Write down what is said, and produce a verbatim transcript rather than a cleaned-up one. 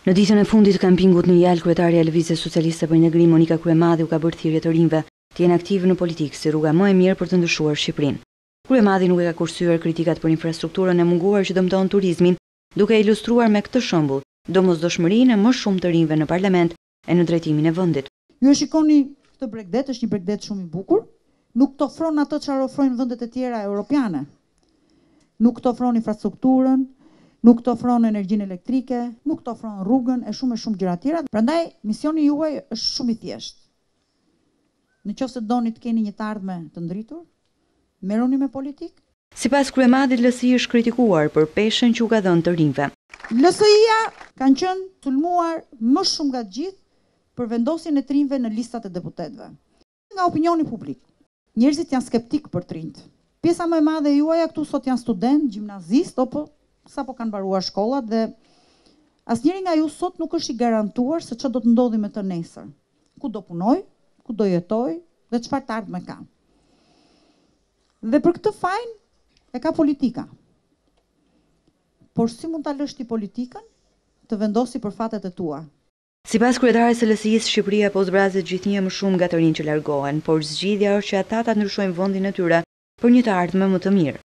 Në ditën e fundit të kampingut në Jal, kryetaria e Lëvizjes Socialiste për Integrim Monika Kryemadhi u ka bërë thirrje të rinjve të jenë aktiv në politikë si rruga më e mirë për të ndryshuar Shqipërinë. Kryemadhi nuk e ka kursyer kritikat për infrastrukturën e munguar që dëmton turizmin, duke ilustruar me këtë shembull domosdoshmërinë e më shumë të rinjve në parlament e në drejtimin e vendit. Ju e shikoni këtë Bregdet, është një Bregdet shumë i bukur, nuk të ofron ato çfarë ofrojnë vendet e tjera europiane. Nuk të ofron infrastrukturën, nuk të ofron energjinë elektrike, nuk të ofron rrugën e shumë e shumë gjëra tjera. Prandaj misioni juaj është shumë i thjeshtë. Nëse doni të keni një të ardhme të ndritur, merruni me politikë. Sipas Kryemadhit, L S I është kritikuar për peshën që u ka dhënë të rinjve. L S I-ja kanë qenë sulmuar më shumë nga të gjithë për vendosjen e të rinjve në listat e deputetëve. Nga opinioni publik, njerëzit janë skeptik për të rinjt. Pjesa më e madhe e juaja këtu sot janë student, gjimnazist apo sapo kanë mbaruar shkollat dhe asnjëri nga ju sot nuk është i garantuar se ç'do të ndodhi me të nesër. Ku do punoj, ku do jetoj dhe çfarë të ardhme ka. Dhe për këtë fajin e ka politika. Por si mund ta lësh ti politikën të vendosi për fatet e tua? Sipas kryetares së L S I-s, Shqipëria po zbrazet gjithnjë më shumë nga të rinjt që largohen, por zgjidhja është që ata ta ndryshojnë vendin e tyre për një të ardhme më të mirë.